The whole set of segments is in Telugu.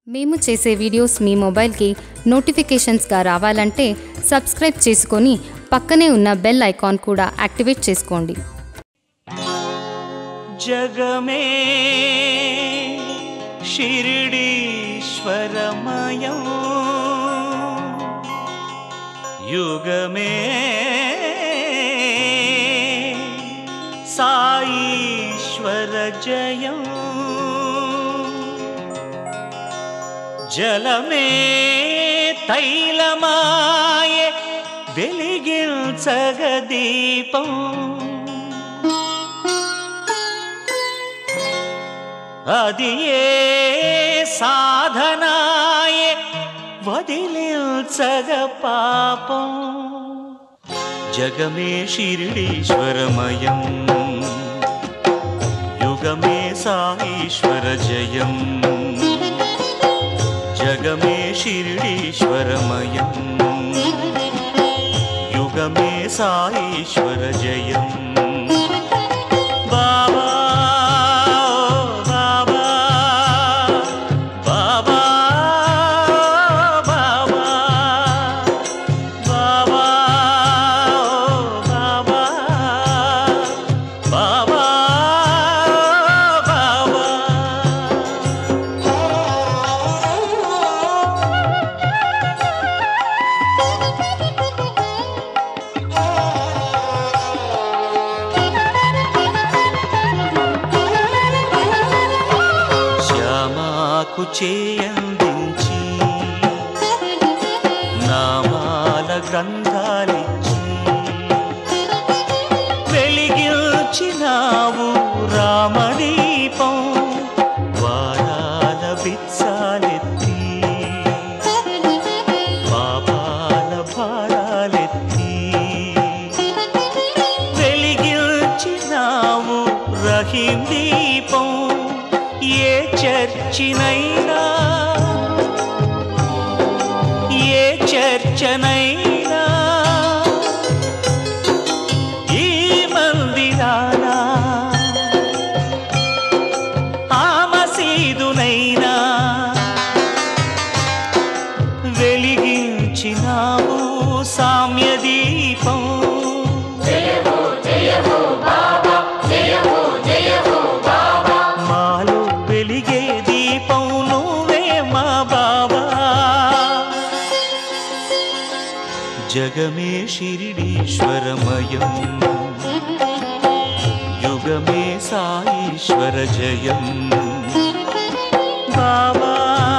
మేము చేసే వీడియోస్ మీ మొబైల్కి నోటిఫికేషన్స్గా రావాలంటే సబ్స్క్రైబ్ చేసుకొని పక్కనే ఉన్న బెల్ ఐకాన్ కూడా యాక్టివేట్ చేసుకోండి. జగమే షిరిడీశ్వరమయం యుగమే సాయీశ్వర జయం జలమే తైలమాయే వెలిగించగ దీపం అది ఏ సాధనాయే వదిలించగ పాపం జగమే షిరిడీశ్వరమయం యుగమే సాయీశ్వర జయం జగమే షిరిడీశ్వరమయం యుగమే సాయీశ్వర జయం బాబా చేయందించి నామాల గ్రంథాలిచ్చి వెలిగించినావు రామదీపం వారాల బిత్సాలెత్తి పాపాల భారాలెత్తి వెలిగించినావు రహీం దీపం ఏ చర్చినైనా ఏ చర్చనైనా ఈ మందిరానా ఆ మసీదునైనా వెలిగించినావు సామ్య దీపం జగమే షిరిడీశ్వరమయం యుగమే సాయీశ్వర జయం బాబా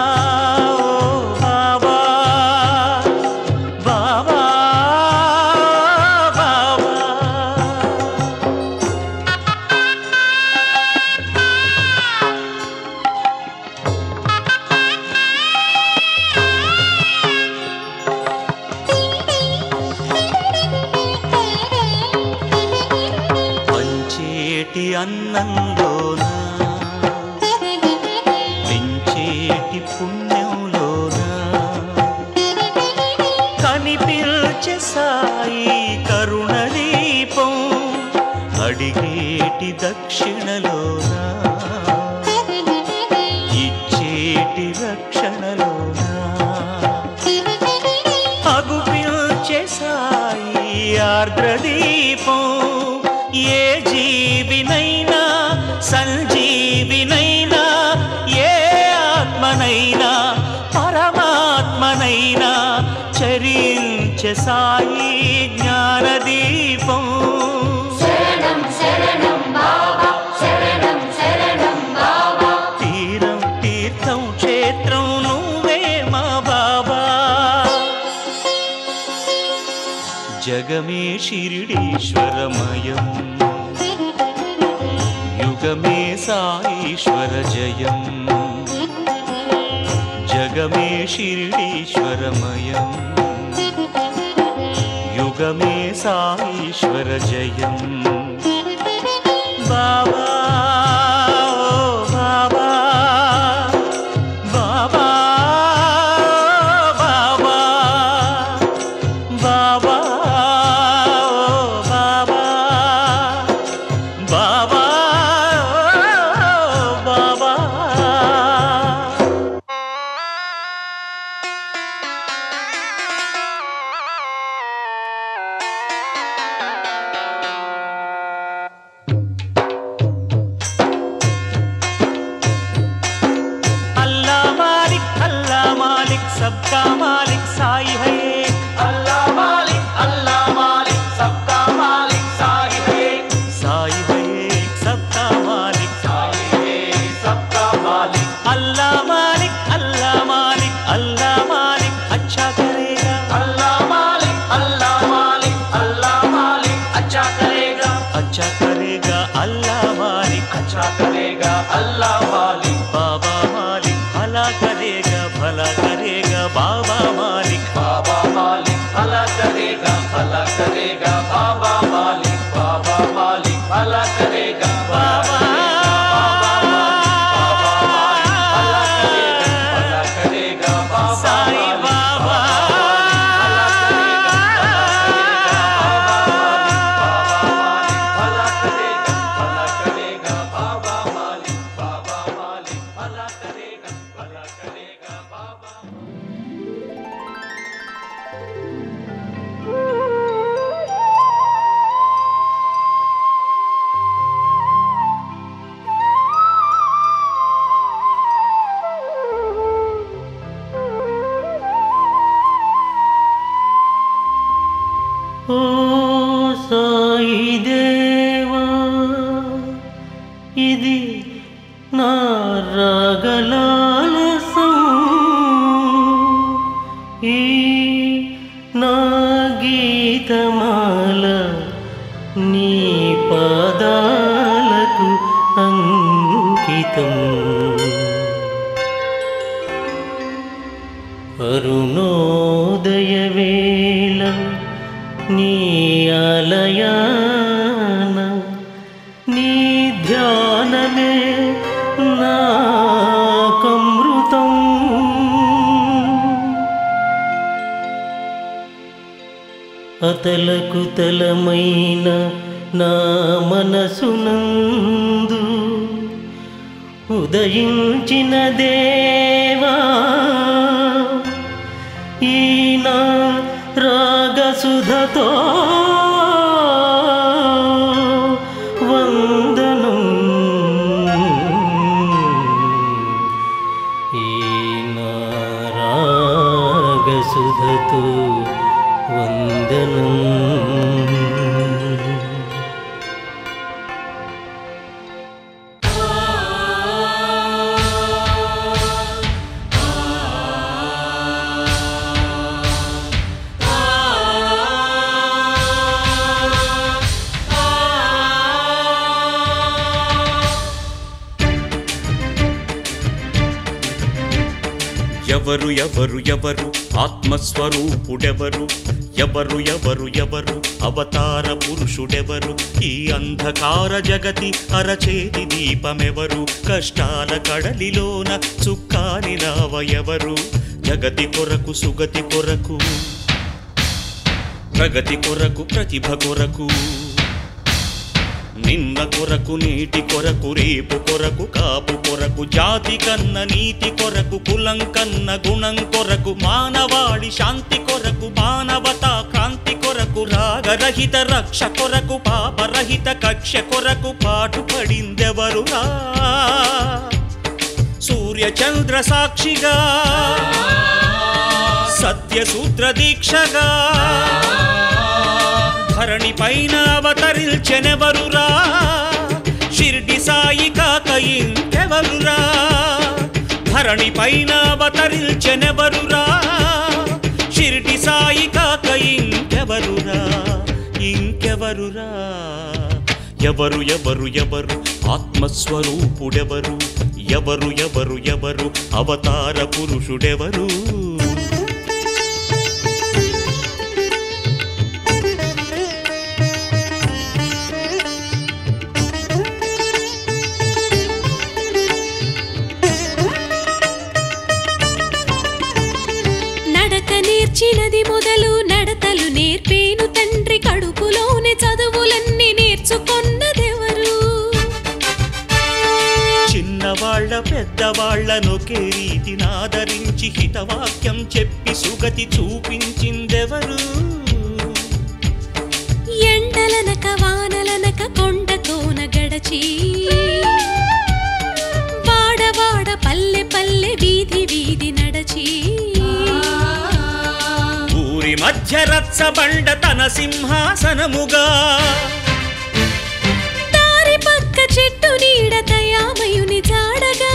అన్నంలోన పెంచేటి పుణ్యంలోన కనిపించే సాయి కరుణ దీపం అడిగేటి దక్షిణలోన ఇచ్చేటి రక్షణలోన అగుపించే సాయి ఆర్ద్ర దీపం ఏ జీవినైనా సంజీవినైనా ఏ ఆత్మనైనా పరమాత్మనైనా చరించే సాయి జ్ఞానదీపం తీరం తీర్థం క్షేత్రం నువ్వే మా బాబా జగమే షిరిడీశ్వరమయం యుగమే సాయీశ్వర జయం జగమే షిరిడీశ్వరమయం యుగమే సాయీశ్వర జయం బాబా अच्छा करेगा अल्लाह मालिक, अच्छा करेगा अल्लाह मालिक, बाबा मालिक भला करेगा बाबा मालिक, बाबा मालिक भला करेगा बाबा मालिक, बाबा मालिक भला करेगा बाबा ఇది నా రాగలాలసం, ఈ నా గీతమాల నీ పాదాలకు అంకితం. అరుణోదయ వేళ నీ ఆలయాన నీ ధ్యానమే నాకమృతం. అతలకు తలమైన నా మనసునందు ఉదయించిన దేవా, ఈ నా రాగసుధతో వందనం, ఈ నా రాగసుధతో వందనం. ఎవరు ఎవరు ఎవరు ఆత్మస్వరూపుడెవరు, ఎవరు ఎవరు ఎవరు అవతార పురుషుడెవరు, ఈ అంధకార జగతి అరచేతి దీపమెవరు, కష్టాల కడలిలోన చుక్కాని నావ ఎవరు, జగతి కొరకు సుగతి కొరకు ప్రగతి కొరకు ప్రతిభ కొరకు, నిన్న కొరకు నేటి కొరకు రేపు కొరకు కాపు కొరకు, జాతి కన్న నీతి కొరకు కులం కన్న గుణం కొరకు, మానవాళి శాంతి కొరకు మానవతా క్రాంతి కొరకు, రాగరహిత రక్ష కొరకు పాపరహిత కక్ష కొరకు పాటుపడిందెవరురా, సూర్య చంద్ర సాక్షిగా సత్యసూత్ర దీక్షగా ధరణి పైన అవతరిల్చెనెవరురా, షిర్డి సాయి కాక ఇంకెవరురా, ధరణి పైన అవతరిల్చెనెవరురా, షిర్డి సాయి కాక ఇంకెవరురా, ఇంకెవరురా. ఎవరు ఎవరు ఎవరు ఆత్మస్వరూపుడెవరు, ఎవరు ఎవరు ఎవరు అవతార పురుషుడెవరు. నేర్చినది మొదలు నడతలు నేర్పేను తండ్రి, కడుపులోనే చదువులన్నీ నేర్చుకొన్నదెవరు, చిన్నవాళ్ల పెద్దవాళ్లనొకే రీతినాదరించి హితవాక్యం చెప్పి సుగతి చూపించిందెవరు, ఎండలనక వానలనక కొండ కోన గడచి వాడవాడ పల్లె పల్లె వీధి వీధి నడచి, ఊరి మధ్య రచ్చబండ తన సింహాసనముగా, దారి పక్క చెట్టు నీడ దయామయుని జాడగా,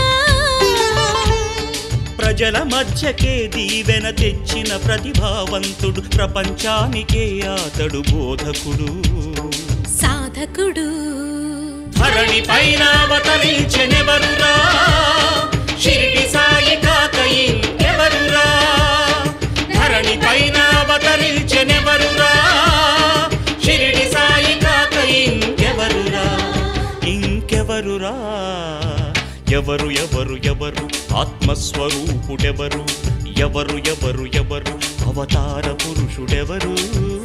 ప్రజల మధ్యకే దీవెన తెచ్చిన ప్రతిభావంతుడు, ప్రపంచానికే అతడు బోధకుడు, సాధక దిక్కుడు. ధరణి పైన అవతరించెనెవరురా, షిరిడి సాయి కాక ఇంకెవరురా. ధరణి పైన అవతరించెనెవరురా, షిరిడి సాయి కాక ఇంకెవరురా. ఇంకెవరురా, ఎవరు ఎవరు ఎవరు ఆత్మస్వరూపుడెవరు, ఎవరు ఎవరు ఎవరు అవతార పురుషుడెవరు.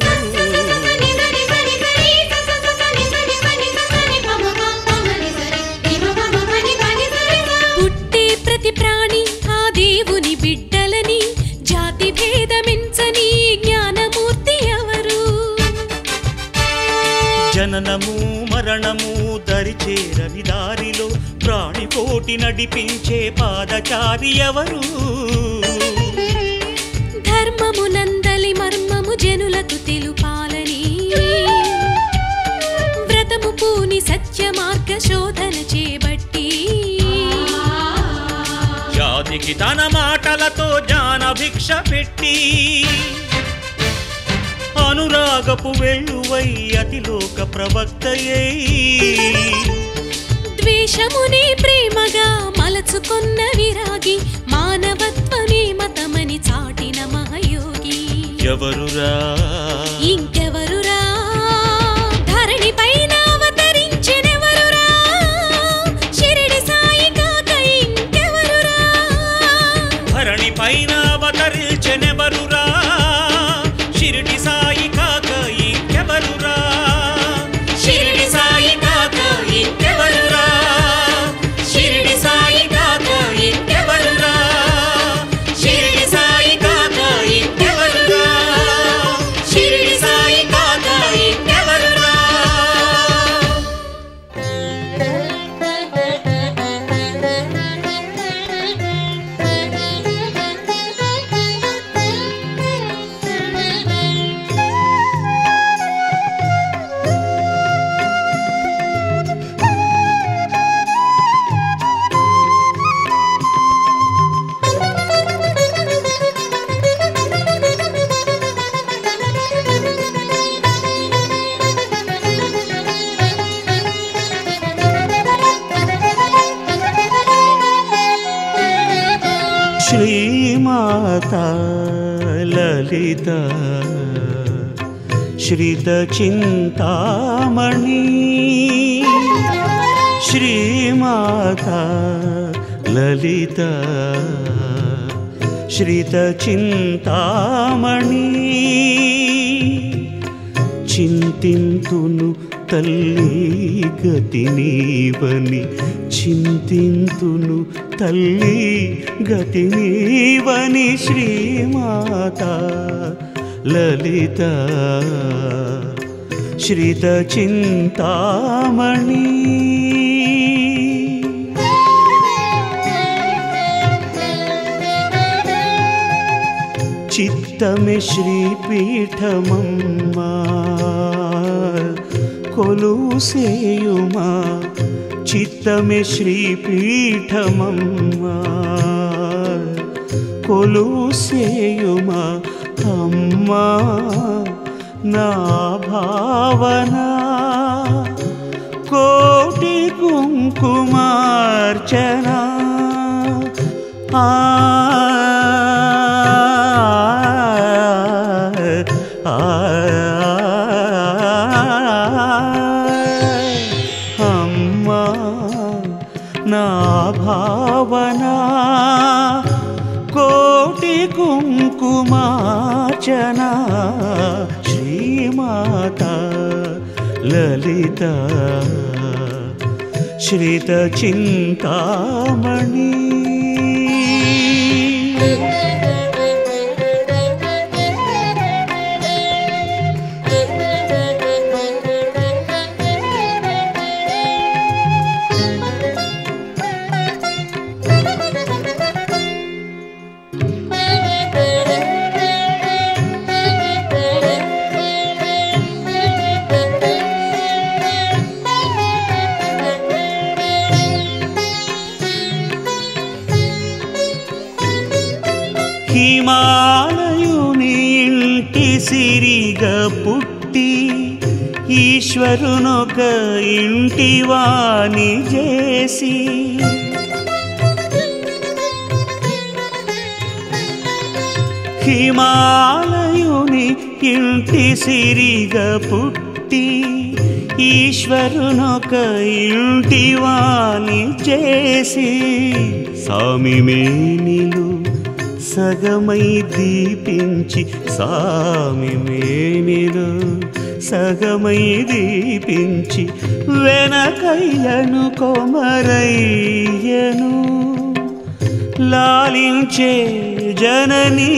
పుట్టే ప్రతి ప్రాణి ఆ దేవుని బిడ్డలని, జాతి భేదమించని జ్ఞానమూర్తి ఎవరు. జననము మరణము దరిచేరని దారిలో ప్రాణికోటి నడిపించే పాదచారి ఎవరు. ధర్మము నందలి మర్మము జనులకు తెలుపాలని, వ్రతము పూని సత్య మార్గ శోధన చేబట్టి, జాతికి తన మాటలతో జ్ఞాన భిక్ష పెట్టి, అనురాగపు వెల్లువై అతిలోక ప్రవక్తయై, ద్వేషముని ప్రేమగా మలచుకొన్న విరాగి, మానవత్వమే మతమని చాటిన మహయోగి. ఎవరురా, ఇంకెవరురా, ధరణి పైన అవతరించెనెవరురా, షిరిడి సాయి కాక ఇంకెవరురా. ధరణి పైన అవతరించెనెవరురా, షిరిడి సాయి కాక ఇంకెవరురా. షిరిడి సాయి కాక ఇంకెవరురా, షిరిడి సాయి కాక ఇంకెవరురా, షిరిడి సాయి కాక ఇంకెవరురా, షిరిడి సాయి కాక ఇంకెవరురా. శ్రీమాతా లలిత శ్రిత చింతామణి, శ్రీమాతా లలిత శ్రిత చింతామణి. చింతింతును తల్లి గతి నీవని, చింతింతును తల్లి గతి నీవని. శ్రీమాతా లలిత శ్రిత చింతామణి. చిత్తమే శ్రీపీఠమమ్మా కొలుసేయుమా, చిత్తమే శ్రీపీఠమమ్మా కొలుసేయుమా. అమ్మా నా భావన కోటి కుంకుమార్చన, అమ్మా నా భావన కోటి కుంకుమార్చన. శ్రీమాతా లలిత శ్రిత చింతామణి. హిమాలయుని ఇంటి సిరిగా పుట్టి ఈశ్వరునొక ఇంటివాని చేసి హిమాలయుని ఇంటి సిరిగా పుట్టి ఈశ్వరునొక ఇంటివాని చేసి సామి మేనిలు సగమై దీపించి సామి మేనిలు సగమై దీపించి వెనకయ్యను కొమరయ్యను లాలించే జననీ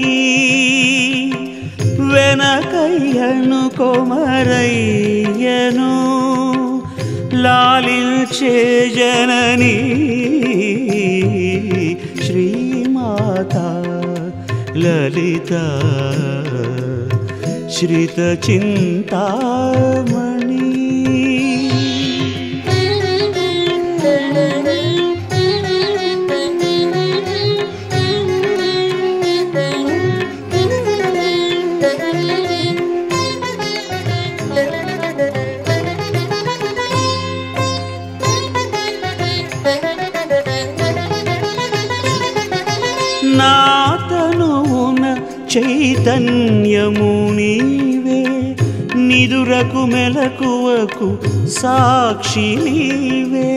వెనకయ్యను కొమరయ్యను లాలించే జననీ శ్రీమాతా లలిత శ్రిత చింతామణి నాతనువున చైతన్యము నీవే నిదురకు మెలకువకు సాక్షి నీవే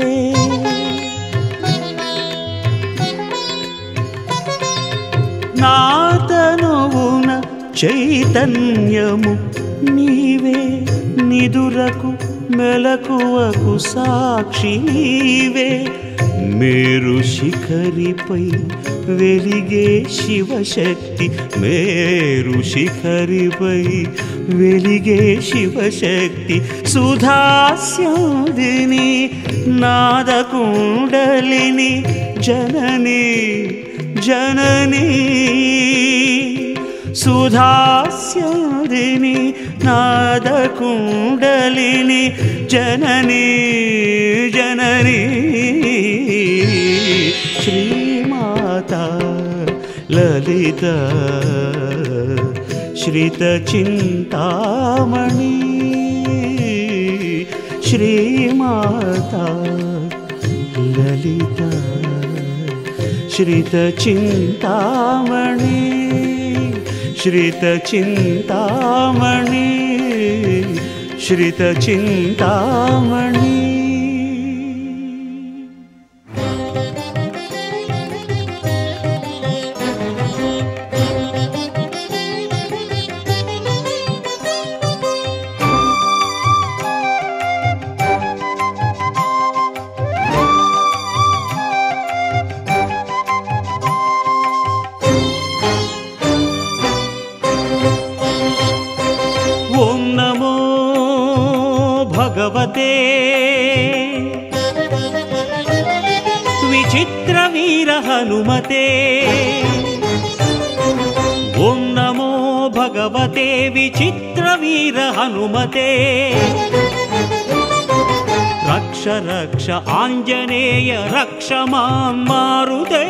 నాతనువున చైతన్యము నీవే నిదురకు మెలకువకు సాక్షి నీవే మేరు శిఖరిపై వెలిగే శివశక్తి మేరు శిఖరిపై వెలిగే శివశక్తి సుధాస్యాదిని నాదకుండలిని జననీ జననీ సుధాస్యాదిని నాదకుండలిని జననీ జననీ శ్రీమాతా లలిత శ్రిత చింతామణి శ్రీమాతా లలిత శ్రిత చింతామణి శ్రిత చింతామణి శ్రిత చింతామణి భగవతే విచిత్ర వీర హనుమతే ఓం నమో భగవతే విచిత్ర వీర హనుమతే రక్ష రక్ష ఆంజనేయ రక్ష మాం మారుతే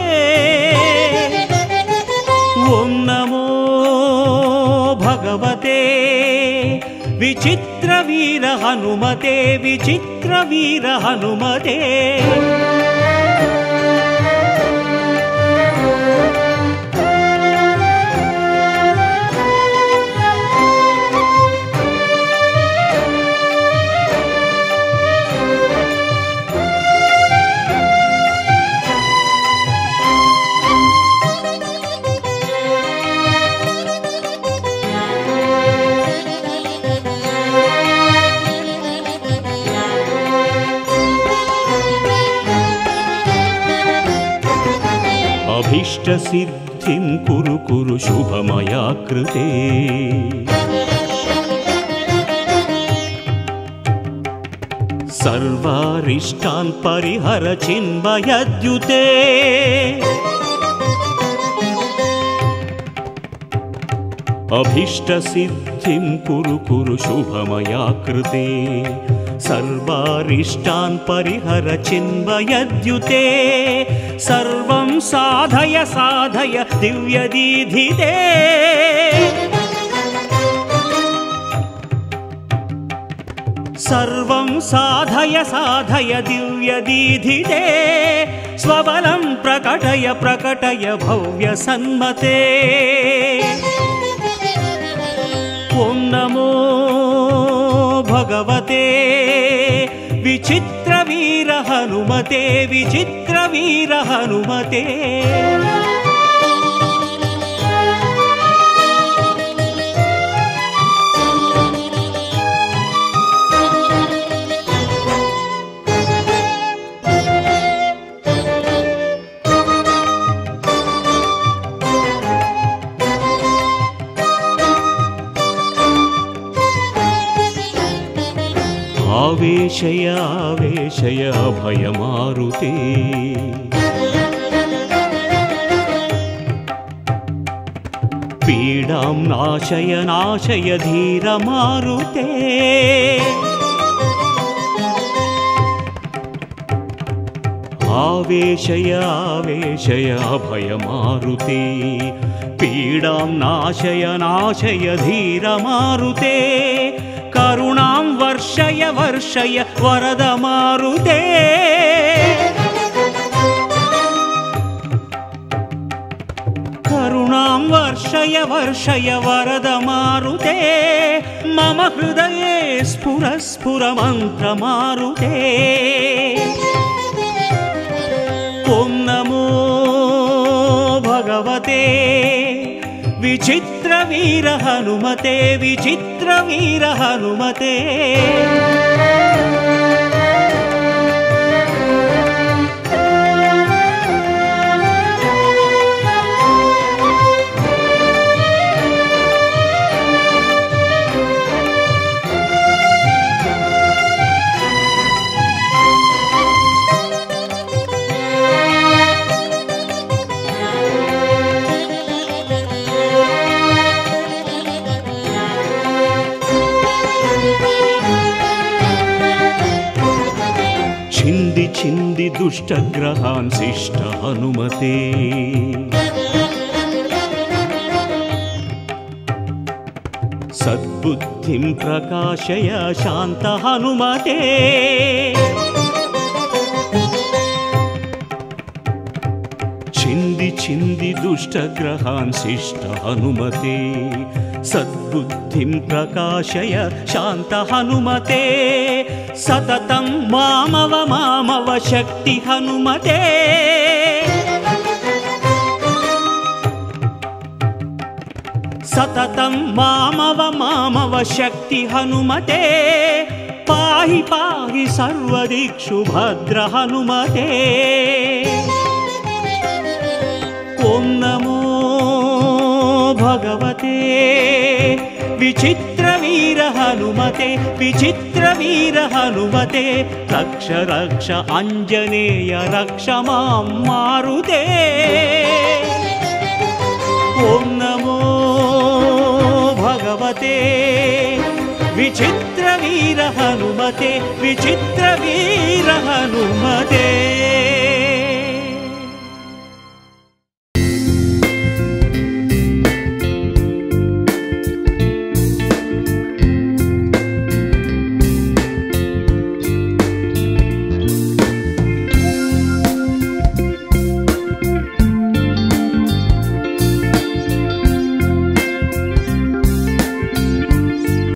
ఓం నమో భగవతే విచిత్ర వీర హనుమతే విచిత్ర వీర హనుమతే अभीष्ट सिद्धिं कुरु कुरु शुभमया कृते सर्वारिष्टान् परिहर चिन्मयद्युते अभीष्ट सिद्धिं कुरु कुरु शुभमया कृते सर्वारिष्टान् परिहर चिन्मयद्युते सर्वं साधय साधय दिव्यदीधिते सर्वं साधय साधय दिव्यदीधिते स्वबलं प्रकटय प्रकटय भव्यसन्मते ॐ नमो भगवते विचित्रवीर हनुमते विचित्रवीर हनुमते आवेशय आवेशय अभयमारुते पीडां नाशय नाशय धीरमारुते आवेशय आवेशय अभयमारुते पीडां नाशय नाशय धीरमारुते करुणां वर्षय वर्षय वरदमारुते करुणां वर्षय वर्षय वरदमारुते मम हृदये स्फुर स्फुर मन्त्रमारुते ॐ नमो भगवते विचित्रवीर हनुमते विचित्रवीर हनुमते छिंदि छिंदि दुष्टग्रहान् शिष्ट हनुमते सद्बुद्धिं प्रकाशय शांत हनुमते छिंदि छिंदि दुष्टग्रहान् शिष्ट हनुमते सद्बुद्धिं प्रकाशय शांत हनुमते सततं मामव मामव शक्ति हनुमते सततं मामव मामव शक्ति हनुमते पाहि पाहि सर्वदिक्षु भद्र हनुमते ॐ नमो भगवते विचित्रवीर हनुमते विचित्रवीर हनुमते रक्ष रक्ष आञ्जनेय रक्ष मां मारुते ॐ नमो भगवते विचित्रवीर हनुमते विचित्रवीर हनुमते।